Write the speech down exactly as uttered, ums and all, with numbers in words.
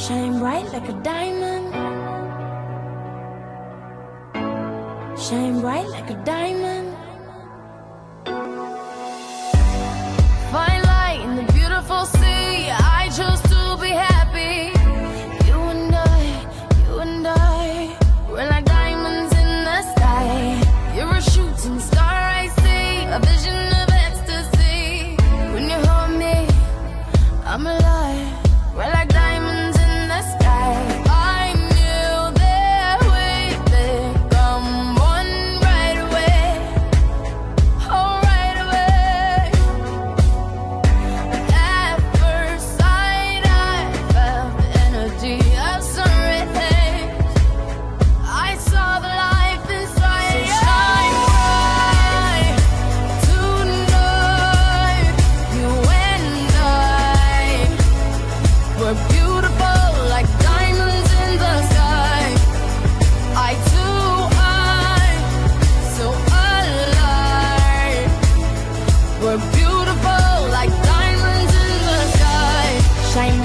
Shine bright like a diamond. Shine bright like a diamond. Find light in the beautiful sea. I chose to be happy. You and I, you and I, we're like diamonds in the sky. You're a shooting star I see, a vision of ecstasy. When you hold me, I'm alive. We're like diamonds in the sky. I knew that we'd become one right away. Oh, right away. At first sight, I felt the energy of sun rays. I saw the life inside you. So shine bright tonight. You and I, we're beautiful like diamonds in the sky. I too am so alive. We're beautiful like diamonds in the sky. Shine